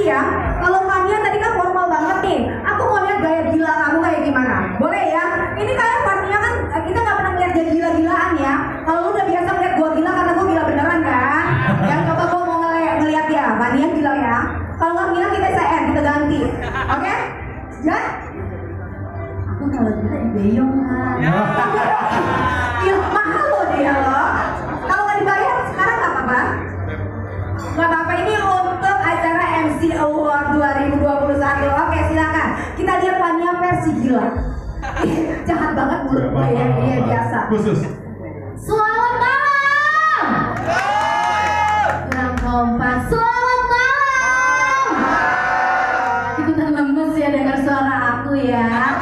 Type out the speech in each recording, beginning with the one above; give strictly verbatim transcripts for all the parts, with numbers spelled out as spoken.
ya. Kalau Fania tadi kan formal banget nih. Aku mau lihat gaya gila kamu kayak gimana. Boleh ya? Ini kayak Fania kan kita nggak pernah lihat gaya gila-gilaan ya. Kalau lu udah biasa lihat gua gila karena gua gila beneran kan. Yang coba gua mau ngeliat, ngeliat ya. Fania gila ya. Kalau nggak gila kita C R, kita ganti. Oke? Okay? Ya? Aku kalau gila dibeyong kan. Gila mahal loh dia loh. Kalau nggak dibayar sekarang nggak apa-apa. Nggak apa-apa, ini untuk acara M C Award dua ribu dua puluh satu. Oke, silakan. Kita lihat Fania versi gila. Jahat banget mulut gue ya, dia biasa. Khusus. Selamat malam. Kurang kompak. Selamat malam. Ikutan lemes ya dengar suara aku ya.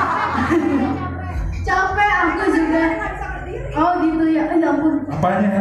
Capek aku juga. Oh gitu ya, eh ya ampun. Apanya?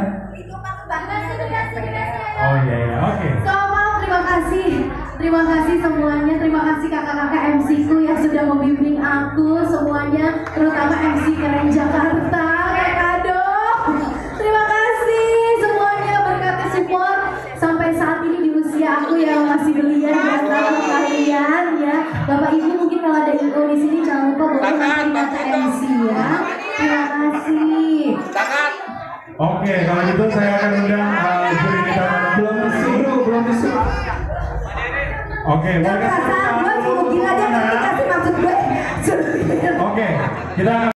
Oh iya iya, oke. Okay. So, maaf, terima kasih. Terima kasih semuanya. Terima kasih kakak-kakak M C ku yang sudah membimbing aku semuanya, terutama M C Keren Jakarta. Kayak Kado. Terima kasih semuanya berkati support sampai saat ini di usia aku yang masih belia di antara kalian ya. Bapak Ibu mungkin kalau ada info di sini jangan lupa boleh nanti kata M C ya. Terima kasih. Oke, kalau gitu saya akan undang uh, juri kita belum disuruh, belum disuruh. Oke, boleh kasih Gue cuma gila dia ngerti kasih maksud gue. Oke, kita